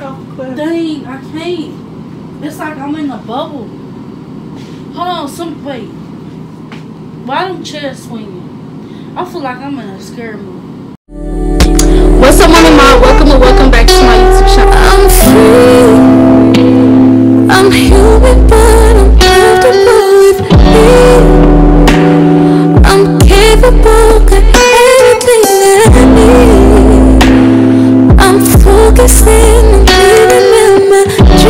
off quick. Dang, I can't. It's like I'm in a bubble. Hold on, wait. Why them chairs swinging? I feel like I'm in a scary movie. What's up, one of my welcome back to my YouTube channel. I'm free. I'm human, but I'm comfortable with me. I'm capable of anything that I need. I'm focusing on living in my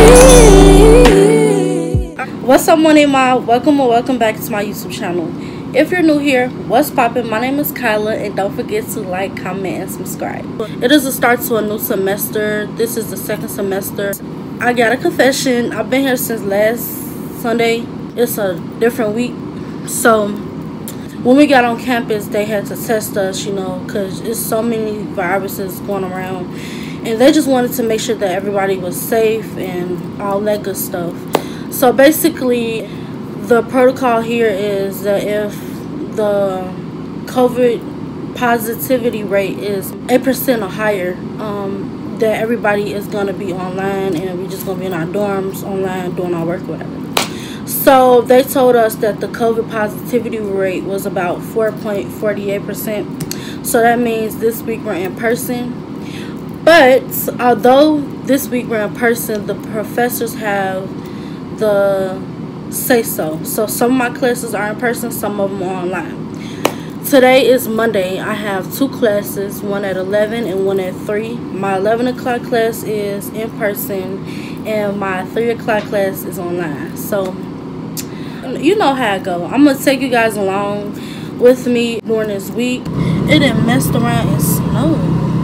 dreams. What's up, one of my welcome back to my YouTube channel. If you're new here, what's poppin'? My name is Kyla, and don't forget to like, comment, and subscribe. It is the start to a new semester. This is the second semester. I got a confession. I've been here since last Sunday. It's a different week. So when we got on campus, they had to test us, you know, because it's so many viruses going around. And they just wanted to make sure that everybody was safe and all that good stuff. So basically, the protocol here is that if the COVID positivity rate is 8% or higher, that everybody is going to be online and we're just going to be in our dorms online doing our work or whatever. So they told us that the COVID positivity rate was about 4.48%. So that means this week we're in person. But although this week we're in person, the professors have the say so. So some of my classes are in person, some of them are online. Today is Monday. I have two classes, one at 11 and one at 3. My 11 o'clock class is in person and my 3 o'clock class is online. So you know how I go. I'm gonna take you guys along with me during this week. It done messed around and snowed.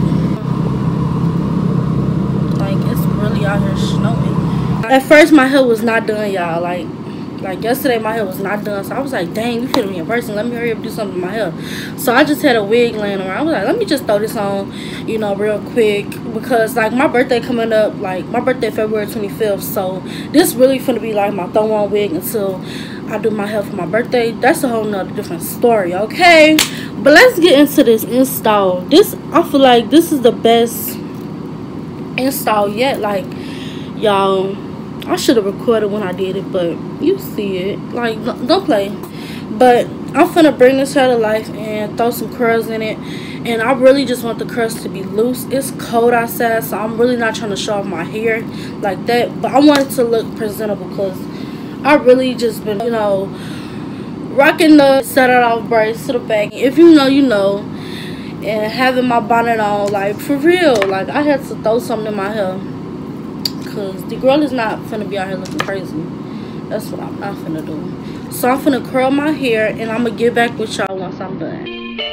Like, it's really out here snowing. At first my hair was not done, y'all. Like yesterday my hair was not done, so I was like, dang, we finna be in person, let me hurry up and do something to my hair. So I just had a wig laying around. I was like, let me just throw this on, you know, real quick, because like my birthday coming up, like my birthday February 25th, so this really finna be like my throw on wig until I do my hair for my birthday. That's a whole nother different story, okay? But let's get into this install. I feel like this is the best install yet. Like, y'all, I should have recorded when I did it, but you see it. Like, don't play. But I'm finna bring this hair to life and throw some curls in it. And I really just want the curls to be loose. It's cold outside, so I'm really not trying to show off my hair like that. But I want it to look presentable because I really just been, you know, rocking the set it off braids to the back. If you know, you know. And having my bonnet on, like, for real. Like, I had to throw something in my hair. Because the girl is not finna be out here looking crazy. That's what I'm not finna do. So I'm finna curl my hair and I'm gonna get back with y'all once I'm done.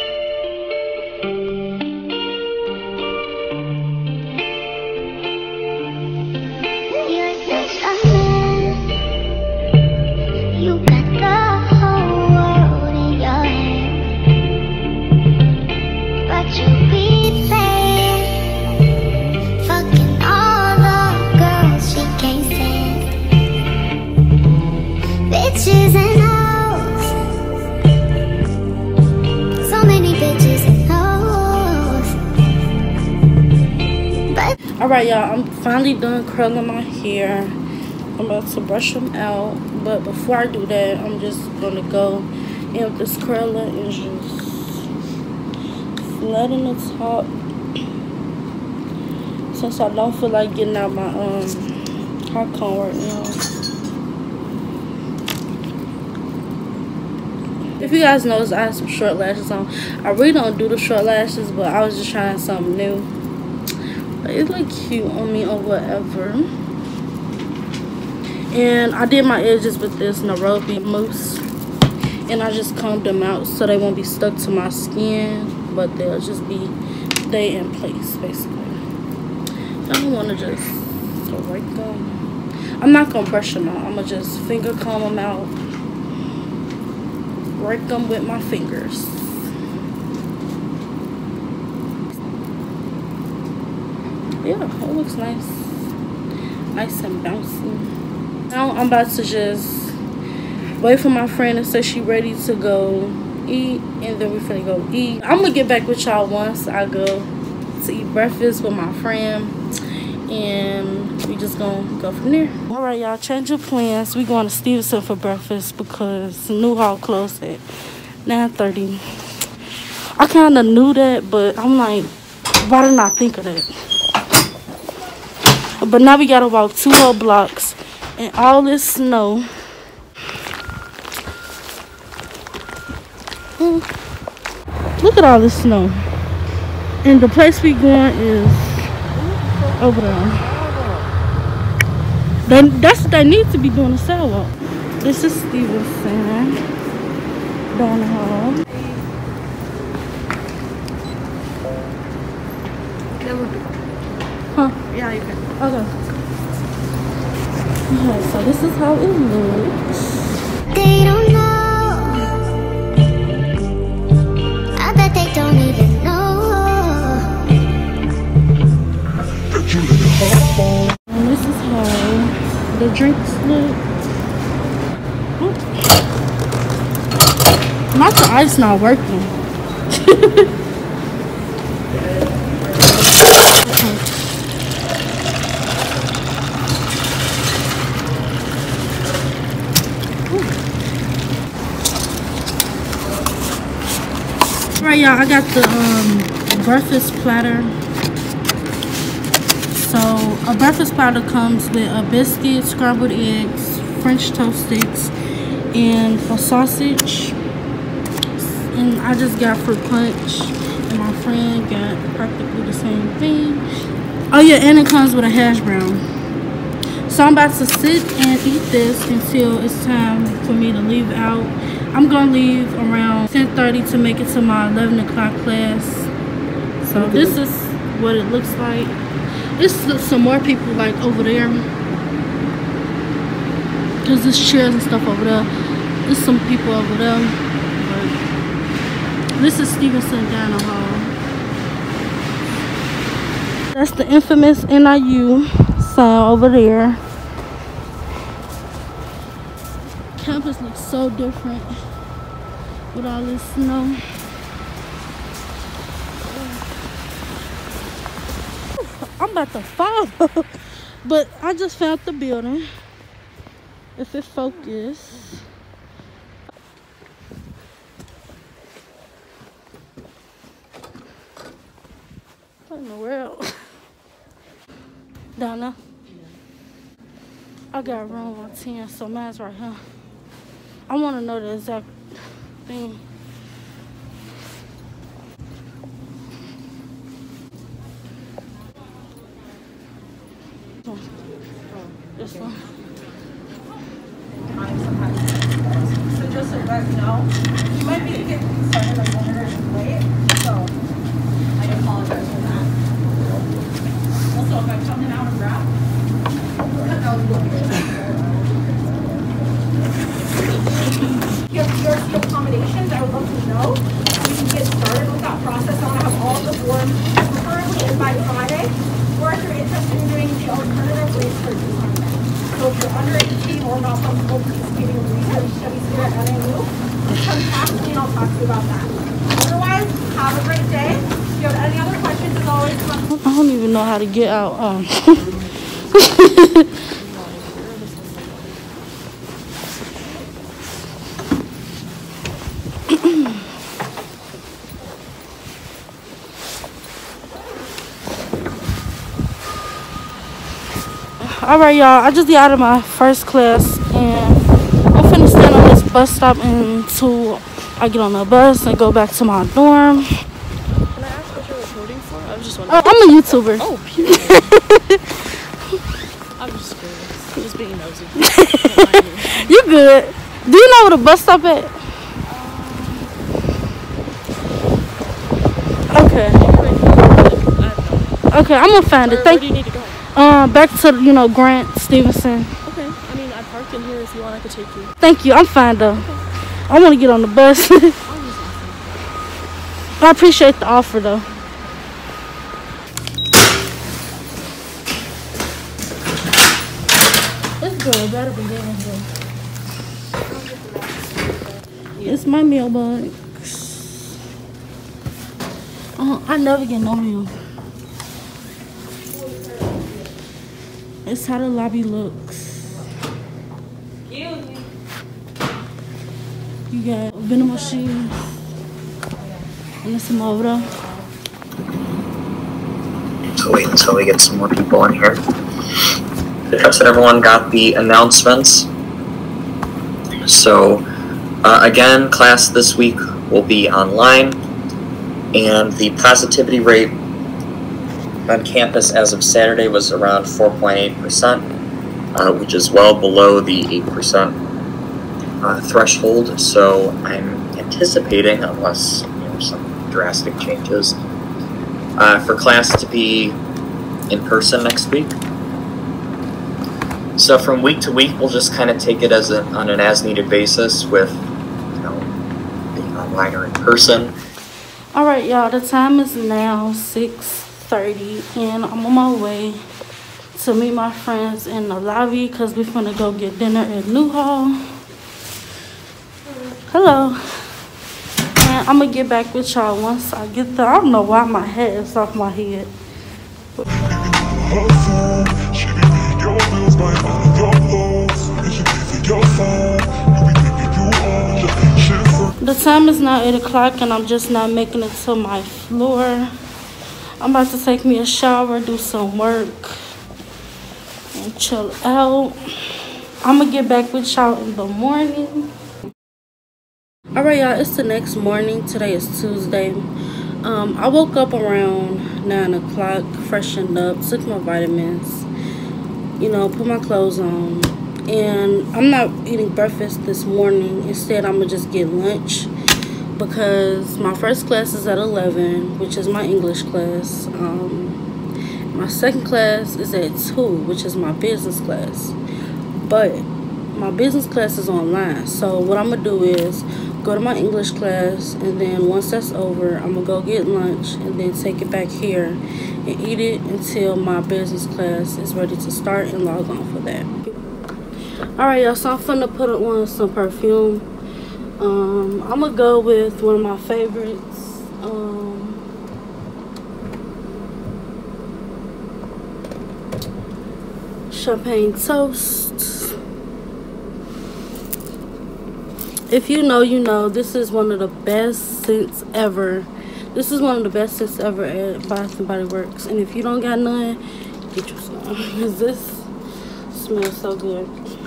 You're such a man. You got the whole world in your hand. But you be playing, fucking all the girls she can't stand. Bitches and hoes, so many bitches and hoes. But Alright, y'all, I'm finally done curling my hair. I'm about to brush them out. But before I do that, I'm just gonna go in with this curler and just flatten the top. Since I don't feel like getting out my hot comb right now. If you guys notice, I have some short lashes on. I really don't do the short lashes, but I was just trying something new. But it look cute on me or whatever. And I did my edges with this Nairobi mousse. And I just combed them out so they won't be stuck to my skin, but they'll just be stay in place, basically. I don't want to just rake them. I'm not going to brush them out. I'm going to just finger comb them out. Rake them with my fingers. Yeah, it looks nice. Nice and bouncy. Now I'm about to just wait for my friend to say she ready to go eat, and then we're finna go eat. I'm gonna get back with y'all once I go to eat breakfast with my friend, and we just gonna go from there. All right, y'all, change of plans. We going to Stevenson for breakfast because New Hall closed at 9:30. I kind of knew that, but I'm like, why didn't I think of that? But now we gotta walk 2 whole blocks and all this snow. Look at all this snow. And the place we going is over there. That's what they need to be doing, a sidewalk. This is Stevenson down the hall. Huh? Yeah, you can. Okay. Okay, so this is how it looks. They don't know. I bet they don't even know. And this is how the drinks look. My ice not working. Alright, y'all, I got the breakfast platter. So a breakfast platter comes with a biscuit, scrambled eggs, French toast sticks, and a sausage. And I just got fruit punch, and my friend got practically the same thing. Oh yeah, and it comes with a hash brown. So I'm about to sit and eat this until it's time for me to leave out. I'm gonna leave around 10:30 to make it to my 11 o'clock class. So this is what it looks like. It's some more people like over there. Cause there's chairs and stuff over there. There's some people over there. But this is Stevenson down the hall. That's the infamous NIU sign over there. Campus looks so different with all this snow. I'm about to fall, but I just found the building. If it focus. What in the world? Down there? I got room on 10, so mine's right here. I want to know the exact thing. This one. So just so you guys know, you might be getting started like 1 minute late, so I apologize for that. Also, if I'm coming out of breath, your accommodations, I would love to know. We can get started with that process. I want to have all the forms preferably in by Friday, or if you're interested in doing the alternative ways for assignment. So if you're under 18 or not comfortable participating in research studies here at NAU, contact me and I'll talk to you about that. Otherwise, have a great day. If you have any other questions, as always, come. I don't even know how to get out. Alright, y'all, I just got out of my first class and I'm finna stand on this bus stop until I get on the bus and go back to my dorm. Can I ask what you're recording for? I was just wondering. I'm a YouTuber. Oh, period. I'm just curious. Just being nosy. You good. Do you know where the bus stop at? Okay. Okay, I'm gonna find it. Where do you need to go? Back to, Grant, Stevenson. Okay. I mean, I parked in here. If you want, I could take you. Thank you. I'm fine though. Okay. I want to get on the bus. I appreciate the offer though. This girl better be getting here. It's my mailbox. I never get no mail. It's how the lobby looks. You got vending machines. And there's some over there. So wait until we get some more people in here. I trust that everyone got the announcements. So, again, class this week will be online, and the positivity rate on campus as of Saturday was around 4.8%, which is well below the 8% threshold. So I'm anticipating, unless some drastic changes, for class to be in person next week. So from week to week, we'll just kind of take it as on an as-needed basis with, being online or in person. All right, y'all. The time is now 6:30, and I'm on my way to meet my friends in the lobby because we're gonna go get dinner at Newhall. Hello. And I'm gonna get back with y'all once I get there. I don't know why my head is off my head. The time is now 8 o'clock and I'm just now making it to my floor. I'm about to take me a shower, do some work, and chill out. I'm gonna get back with y'all in the morning. Alright, y'all, it's the next morning. Today is Tuesday. I woke up around 9 o'clock, freshened up, took my vitamins, put my clothes on. And I'm not eating breakfast this morning. Instead, I'm going to just get lunch because my first class is at 11, which is my English class. My second class is at 2, which is my business class. But my business class is online. So what I'm going to do is go to my English class, and then once that's over, I'm going to go get lunch and then take it back here and eat it until my business class is ready to start and log on for that. Alright, y'all, so I'm finna put on some perfume. I'm gonna go with one of my favorites. Champagne Toast. If you know, you know. This is one of the best scents ever. This is one of the best scents ever at Bath & Body Works. And if you don't got none, get you some. Because this smells so good.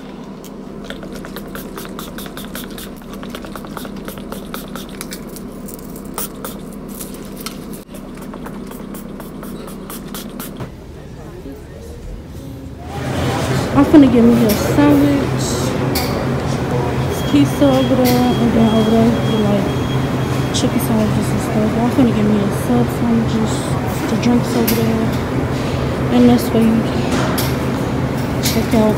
I'm finna get me a sandwich. It's pizza over there, and then over there you like chicken sandwiches and stuff. I'm finna get me a sub sandwiches, the drinks over there, and that's where you check out.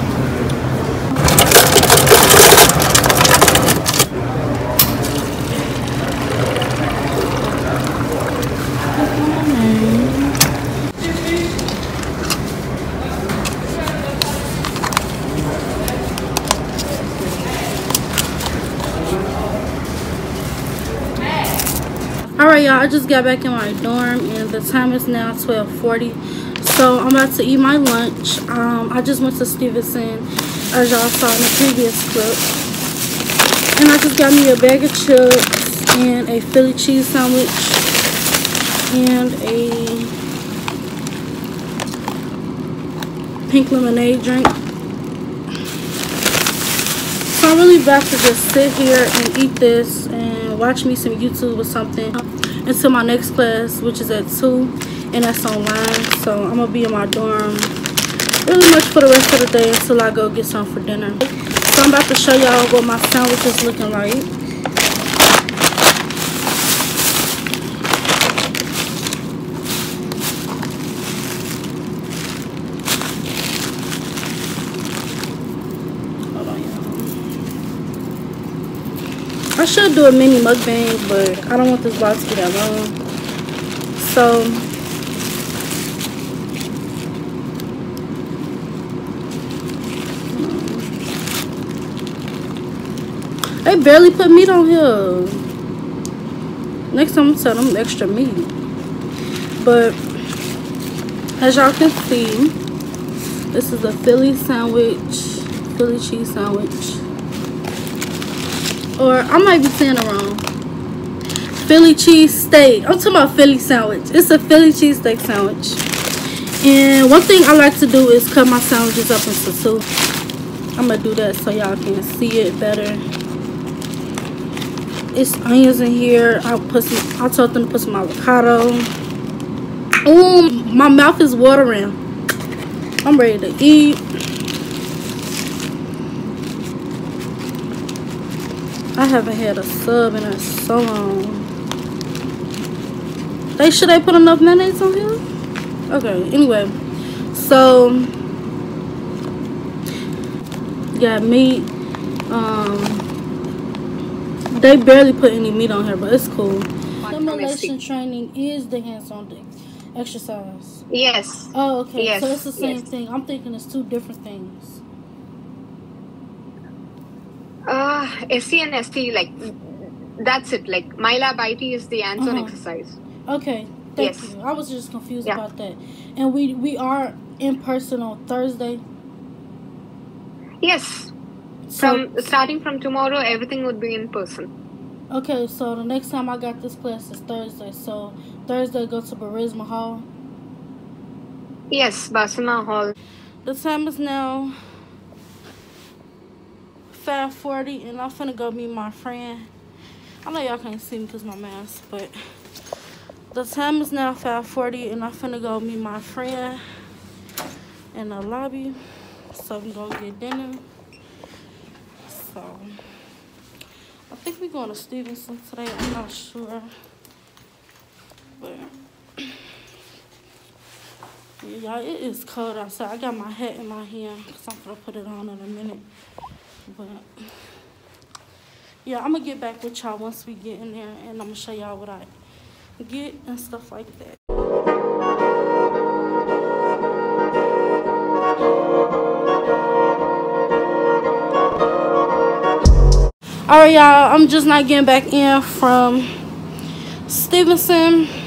Alright, y'all, I just got back in my dorm and the time is now 12:40. So I'm about to eat my lunch. I just went to Stevenson, as y'all saw in the previous clip. And I just got me a bag of chips and a Philly cheese sandwich and a pink lemonade drink. So I'm really about to just sit here and eat this and watch me some YouTube or something until my next class, which is at 2, and that's online. So I'm gonna be in my dorm really much for the rest of the day until I go get some for dinner. So I'm about to show y'all what my sandwich is looking like. I should do a mini mukbang, but I don't want this vlog to be that long. So they barely put meat on here. Next time I'm telling them extra meat. But as y'all can see, This is a Philly sandwich, Philly cheese sandwich. Or I might be saying it wrong. Philly cheese steak. I'm talking about Philly sandwich. It's a Philly cheese steak sandwich. And one thing I like to do is cut my sandwiches up into two. I'm gonna do that so y'all can see it better. It's onions in here. I told them to put some avocado. Ooh, my mouth is watering. I'm ready to eat. I haven't had a sub in so long. Should they put enough mayonnaise on here? Okay, anyway. So, got meat. They barely put any meat on here, but it's cool. Simulation training is the hands-on exercise. Yes. Oh, okay. Yes. So it's the same Yes. thing. I'm thinking it's two different things. SC and ST, like, that's it. Like, my lab IT is the hands-on exercise. Okay. Thank Yes. you. I was just confused Yeah. about that. And we are in person on Thursday. Yes. So, Starting from tomorrow, everything would be in person. okay, so the next time I got this class is Thursday. So Thursday go to Barisma Hall. Yes, Basima Hall. The time is now 5:40 and I'm finna go meet my friend. I know y'all can't see me because my mask, but the time is now 5:40 and I'm finna go meet my friend in the lobby. So we gonna get dinner. So I think we're going to Stevenson today. I'm not sure. But yeah, y'all, it is cold outside. I got my hat in my hand because I'm going to put it on in a minute. But yeah, I'm going to get back with y'all once we get in there. And I'm going to show y'all what I get and stuff like that. Alright, y'all, I'm just not getting back in from Stevenson.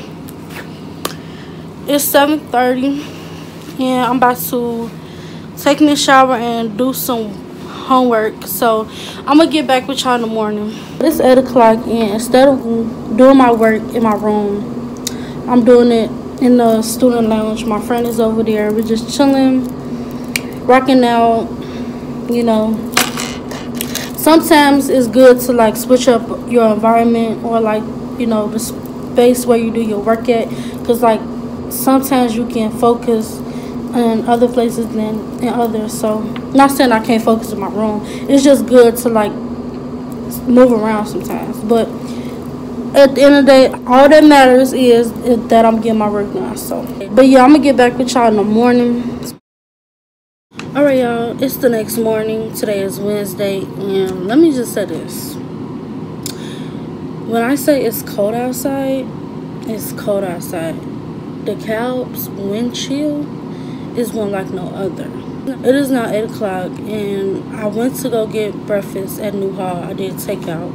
It's 7:30 and I'm about to take me a shower and do some homework. So I'm gonna get back with y'all in the morning. It's 8 o'clock and instead of doing my work in my room, I'm doing it in the student lounge. My friend is over there. We're just chilling, rocking out, you know. Sometimes it's good to like switch up your environment or like, you know, the space where you do your work at, because like sometimes you can focus in other places than in others. So not saying I can't focus in my room, it's just good to like move around sometimes. But at the end of the day, all that matters is that I'm getting my work done. So but yeah, I'm gonna get back with y'all in the morning. Alright, y'all, it's the next morning. Today is Wednesday, and let me just say this. When I say it's cold outside, it's cold outside. The Calb's wind chill is one like no other. It is now 8 o'clock, and I went to go get breakfast at New Hall. I did takeout.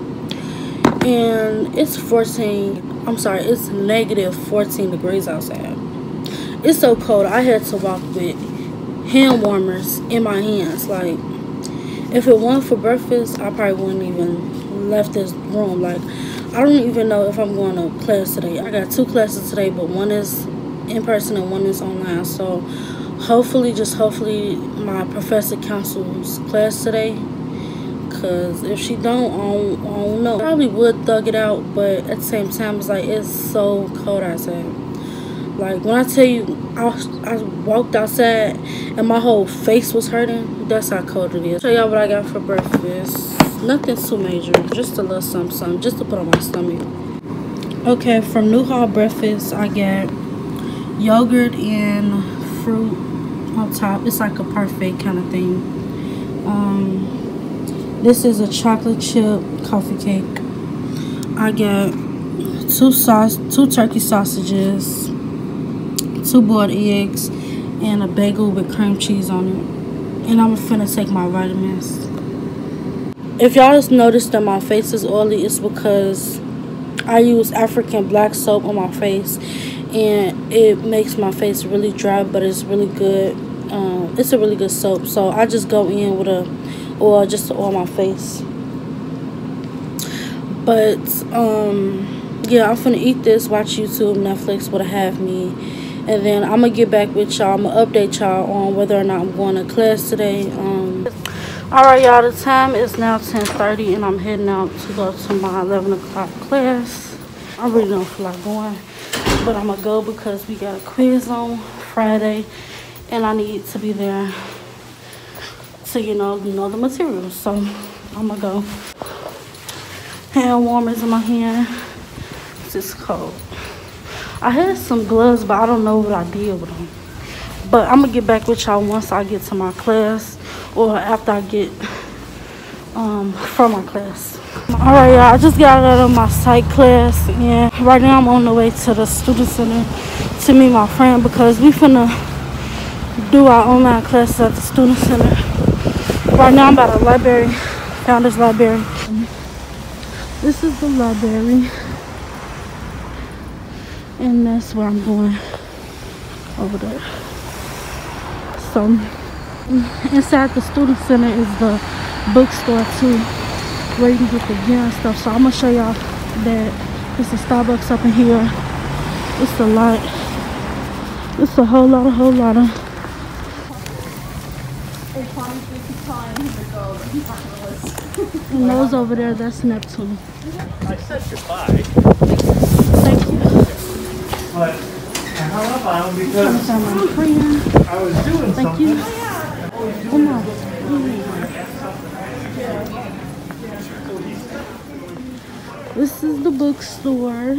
And it's it's negative 14 degrees outside. It's so cold, I had to walk with hand warmers in my hands. Like, if it wasn't for breakfast, I probably wouldn't even left this room. Like, I don't even know if I'm going to class today. I got 2 classes today, but one is in person and one is online. So hopefully my professor cancels class today, because if she don't, I don't know. I probably would thug it out, but at the same time, it's like, it's so cold outside. Like, when I tell you, I walked outside and my whole face was hurting, that's how cold it is. Show y'all what I got for breakfast. Nothing too major, just a little something, just to put on my stomach. Okay, from New Hall breakfast, I got yogurt and fruit on top. It's like a parfait kind of thing. This is a chocolate chip coffee cake. I got 2 turkey sausages, 2 boiled eggs, and a bagel with cream cheese on it. And I'm finna take my vitamins. If y'all noticed that my face is oily, it's because I use African black soap on my face, and it makes my face really dry, but it's really good. It's a really good soap. So I just go in with a oil just to oil my face. But yeah, I'm finna eat this, watch YouTube, Netflix, what'll have me, and then I'm gonna get back with y'all. I'm gonna update y'all on whether or not I'm going to class today. Alright, y'all, the time is now 10:30 and I'm heading out to go to my 11 o'clock class. I really don't feel like going, but I'm gonna go because we got a quiz on Friday and I need to be there to, you know the materials. So I'm gonna go. Hand warmers in my hand. It's just cold. I had some gloves, but I don't know what I did with them. But I'm gonna get back with y'all once I get to my class, or after I get from my class. Alright, y'all, I just got out of my psych class, and right now I'm on the way to the student center to meet my friend because we finna do our online classes at the student center. Right now I'm at the library, Founders Library. This is the library, and that's where I'm going, over there. So inside the student center is the bookstore too, where you can get the gear and stuff. So I'm gonna show y'all that. It's a Starbucks up in here. It's a lot. It's a whole lot of. And those over there, that's Neptune. I said goodbye. Thank you. But I hung up on him because My friend. I was doing Thank something. you. Come on. This is the bookstore.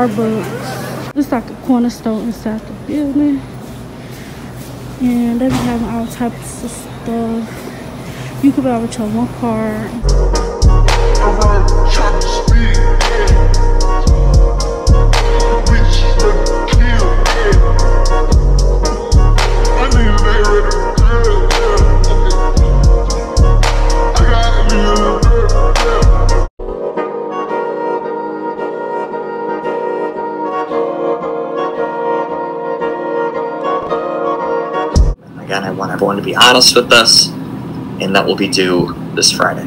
Starbucks. It's like a corner store inside the building. And they be having all types of stuff. You can buy with your one card. Again, I want everyone to be honest with us, and that will be due this Friday.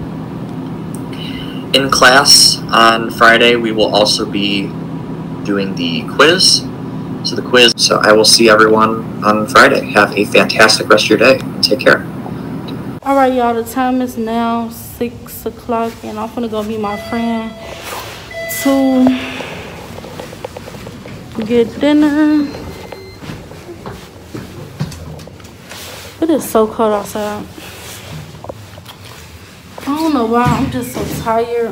In class on Friday, we will also be doing the quiz. So I will see everyone on Friday. Have a fantastic rest of your day, and take care. Alright, y'all, the time is now 6 o'clock, and I'm gonna go meet my friend to get dinner. It is so cold outside. I don't know why, I'm just so tired.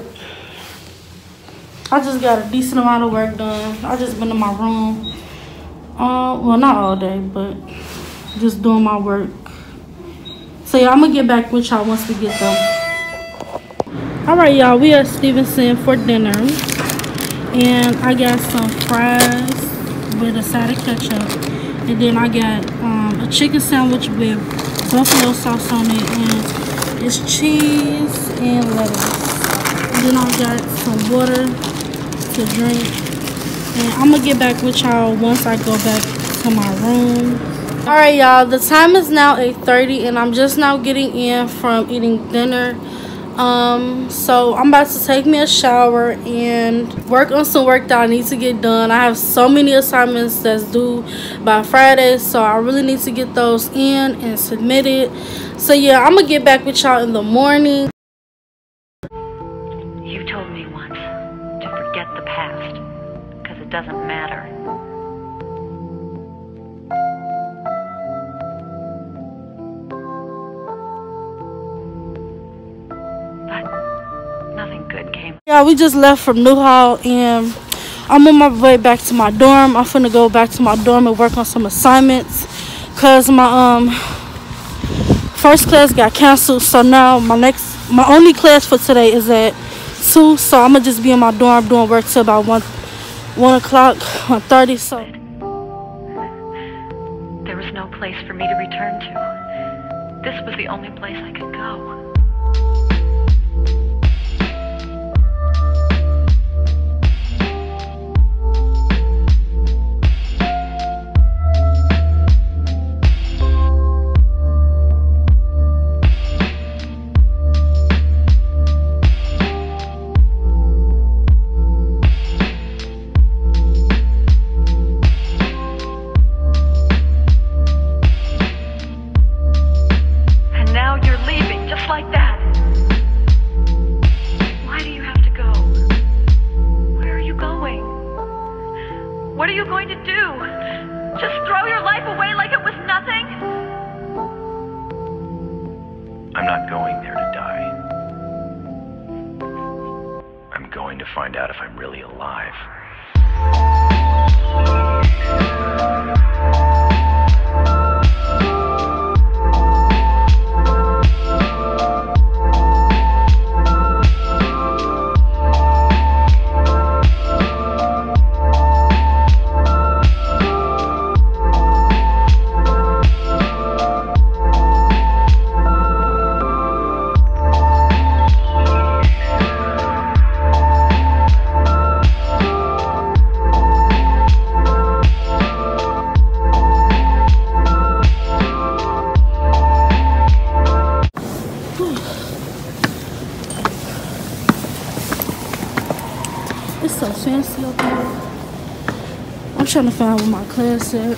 I just got a decent amount of work done. I just been in my room. Well, not all day, but just doing my work. So yeah, I'm gonna get back with y'all once we get there. Alright, y'all, we at Stevenson for dinner. And I got some fries with a side of ketchup. And then I got a chicken sandwich with buffalo sauce on it. And it's cheese and lettuce. And then I got some water to drink. And I'm gonna get back with y'all once I go back to my room. Alright, y'all, the time is now 8:30 and I'm just now getting in from eating dinner. So I'm about to take me a shower and work on some work that I need to get done. I have so many assignments that's due by Friday, so I really need to get those in and submitted. So yeah, I'm gonna get back with y'all in the morning. You told me once to forget the past, because it doesn't matter. But nothing good came. Yeah, we just left from Newhall and I'm on my way back to my dorm. I'm finna go back to my dorm and work on some assignments, cause my first class got canceled. So now my only class for today is at 2. So I'm gonna just be in my dorm doing work till about 1 o'clock, 1:30. So There was no place for me to return to. This was the only place I could go. What are you going to do? Just throw your life away like it was nothing? I'm not going there to die. I'm going to find out if I'm really alive. It's so fancy up here. I'm trying to find where my class at.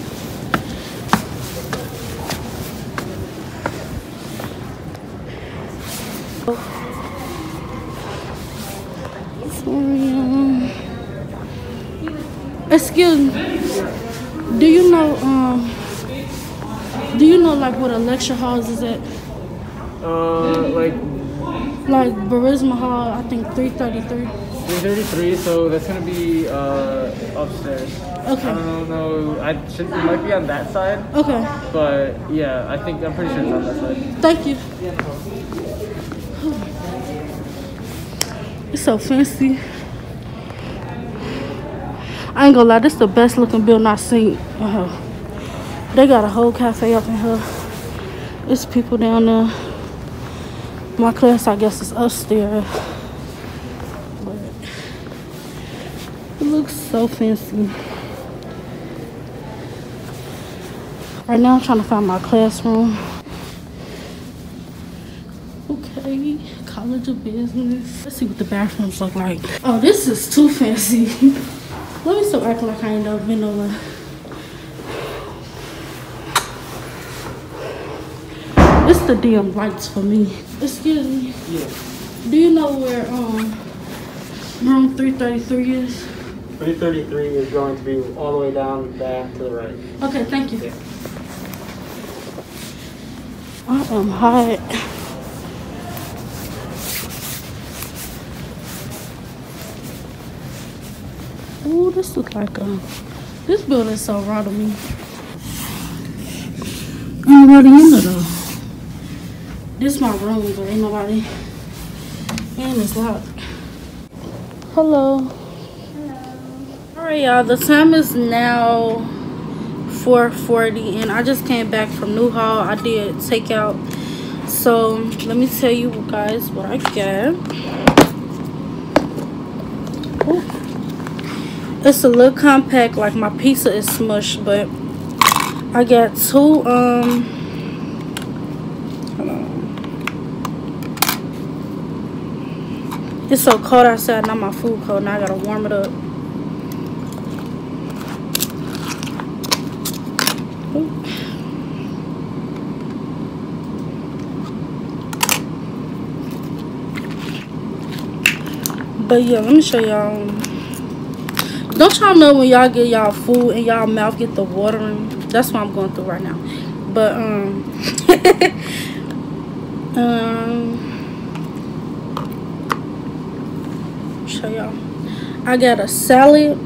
Excuse me. Do you know like what a lecture halls is at? Like Barisma Hall, I think 333. 333, so that's gonna be upstairs. Okay. I don't know. It might be on that side. Okay. But yeah, I'm pretty sure it's on that side. Thank you. It's so fancy. I ain't gonna lie, this is the best looking building I've seen. They got a whole cafe up in here. It's people down there. My class, I guess, is upstairs. But it looks so fancy. Right now, I'm trying to find my classroom. Okay, College of Business. Let's see what the bathrooms look like. Oh, this is too fancy. Let me stop acting like I ain't never been nowhere. It's the damn lights for me. Excuse me. Yeah. Do you know where room 333 is? 333 is going to be all the way down back to the right. Okay, thank you. Yeah. I am hot. Ooh, this looks like this building's so raw to me. Ain't nobody in there though. This is my room, but ain't nobody. And it's locked. Hello. Hello. Alright, y'all. The time is now 4:40, and I just came back from Newhall. I did takeout. So let me tell you guys what I got. Ooh. It's a little compact, like my pizza is smushed, but I got two hold on. It's so cold outside, now my food cold, now I gotta warm it up. Ooh. But yeah, let me show y'all. Don't y'all know when y'all get y'all food and y'all mouth get the watering? That's what I'm going through right now. But show y'all. I got a salad.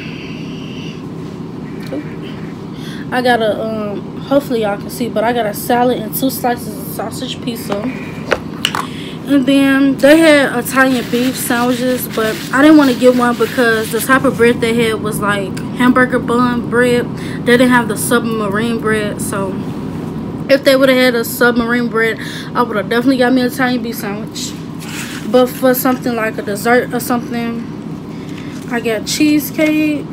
I got a hopefully y'all can see, but I got a salad and 2 slices of sausage pizza. And then they had Italian beef sandwiches, but I didn't want to get one because the type of bread they had was like hamburger bun bread. They didn't have the submarine bread. So if they would have had a submarine bread, I would have definitely got me an Italian beef sandwich. But for something like a dessert or something, I got cheesecake.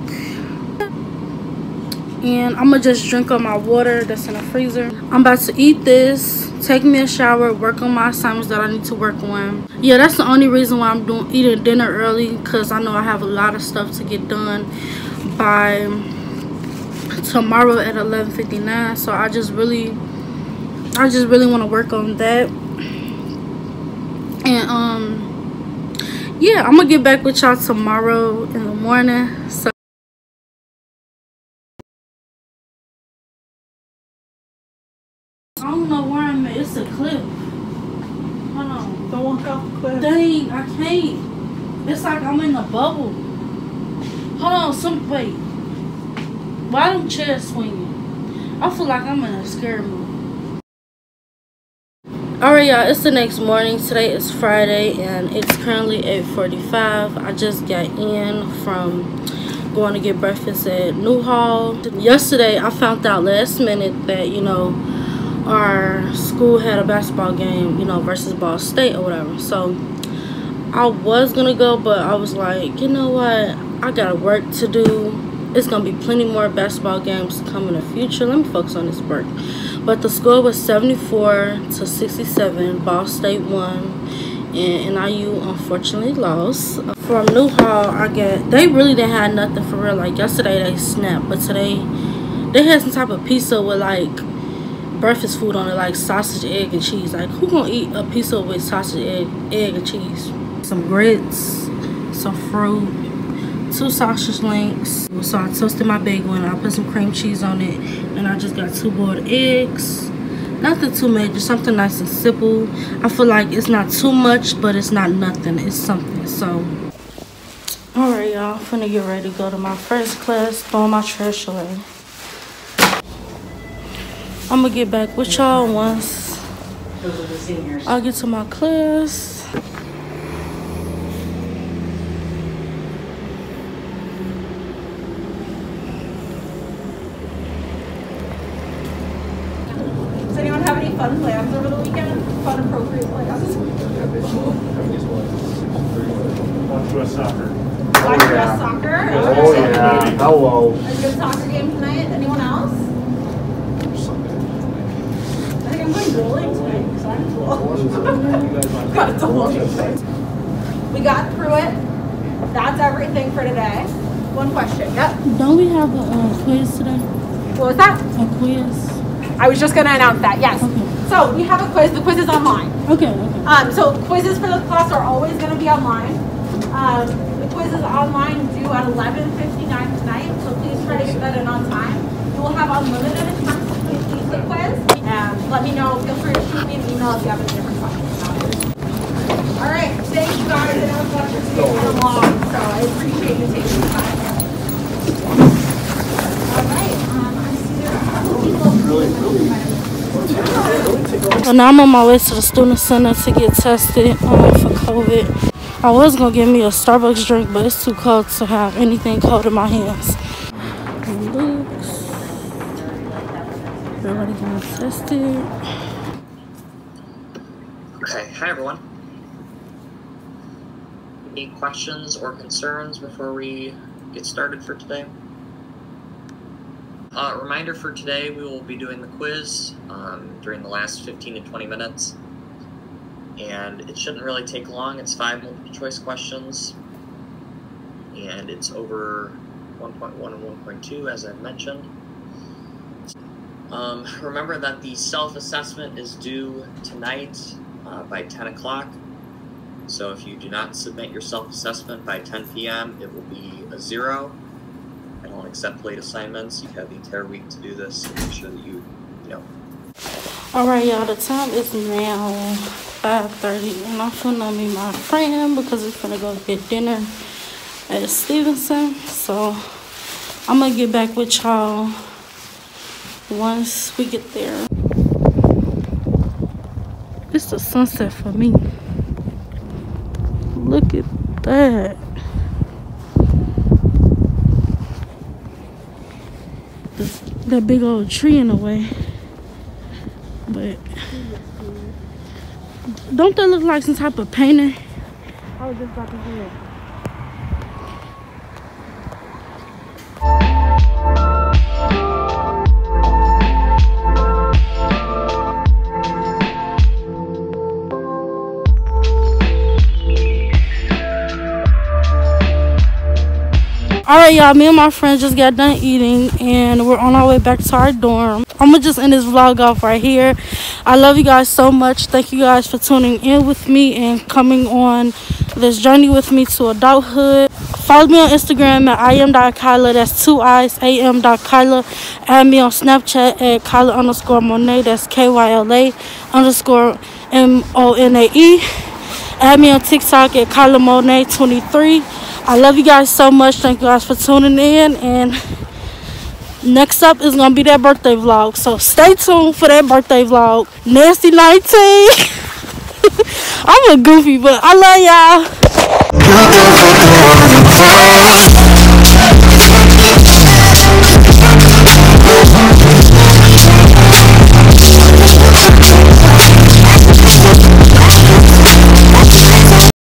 And I'm going to just drink up my water that's in the freezer. I'm about to eat this, take me a shower, work on my assignments that I need to work on. Yeah, that's the only reason why I'm eating dinner early, because I know I have a lot of stuff to get done by tomorrow at 11:59. So I just really want to work on that. And yeah, I'm going to get back with y'all tomorrow in the morning. So I don't know where I'm at. It's a cliff. Hold on. Don't walk off the cliff. Dang, I can't. It's like I'm in a bubble. Hold on, wait. Why them chairs swinging? I feel like I'm in a scary movie. Alright, y'all, it's the next morning. Today is Friday, and it's currently 8:45. I just got in from going to get breakfast at Newhall. Yesterday, I found out last minute that, you know, our school had a basketball game, you know, versus Ball State or whatever. So I was gonna go, but I was like, you know what, I got work to do. It's gonna be plenty more basketball games to come in the future. Let me focus on this work. But the score was 74-67. Ball State won, and NIU unfortunately lost. From Newhall, they really didn't have nothing for real. Like yesterday they snapped, but today they had some type of pizza with like breakfast food on it, like sausage, egg, and cheese. Like, who gonna eat a pizza with sausage, egg, and cheese? Some grits, some fruit, 2 sausage links. So I toasted my bagel and I put some cream cheese on it, and I just got 2 boiled eggs. Nothing too major, something nice and simple. I feel like it's not too much, but it's not nothing. It's something. So Alright, y'all. I'm finna get ready to go to my first class, throwing my trash away. I'm gonna get back with y'all once I get to my class. Does anyone have any fun plans over the weekend? Fun, appropriate plans? Watch US soccer. Watch US soccer? Oh yeah. Hello. A good soccer game tonight? Anyone else? I think I'm going bowling tonight because I'm cool. Got a double. We got through it. That's everything for today. One question. Yep. Don't we have a quiz today? What was that? A quiz? I was just going to announce that. Yes. Okay. So we have a quiz. The quiz is online. Okay. So quizzes for the class are always going to be online. The quiz is online due at 11:59 tonight, so please try to get that in on time. You will have unlimited attempts to complete the quiz. And let me know. Feel free to shoot me an email if you have any different questions about it. All right. Thank you guys. I know it's lecture today kind of long, so I appreciate you taking the time. All right. I see there are a couple people. So now I'm on my way to the student center to get tested for COVID. I was gonna get me a Starbucks drink, but it's too cold to have anything cold in my hands. Looks. Everybody getting tested. Okay, hi everyone. Any questions or concerns before we get started for today? Reminder for today, we will be doing the quiz during the last 15 to 20 minutes. And it shouldn't really take long. It's 5 multiple choice questions. And it's over 1.1 and 1.2, as I've mentioned. Remember that the self-assessment is due tonight by 10 o'clock. So if you do not submit your self-assessment by 10 p.m., it will be a 0. I don't accept late assignments. You have the entire week to do this, so make sure that you know. Alright, y'all, the time is now 5:30, and I'm finna meet my friend because we're finna go get dinner at Stevenson. So I'm gonna get back with y'all once we get there. It's the sunset for me. Look at that. That big old tree in the way. But don't that look like some type of painting? I was just about to say it. Alright, y'all, me and my friends just got done eating and we're on our way back to our dorm. I'm gonna just end this vlog off right here. I love you guys so much. Thank you guys for tuning in with me and coming on this journey with me to adulthood. Follow me on Instagram at im.kyla, that's 2 I's, am.kyla. Add me on Snapchat at Kyla_Monae, that's KYLA_MONAE. Add me on TikTok at Kyla Monae 23. I love you guys so much. Thank you guys for tuning in. And next up is going to be that birthday vlog. So stay tuned for that birthday vlog. Nasty 19. I'm a goofy, but I love y'all.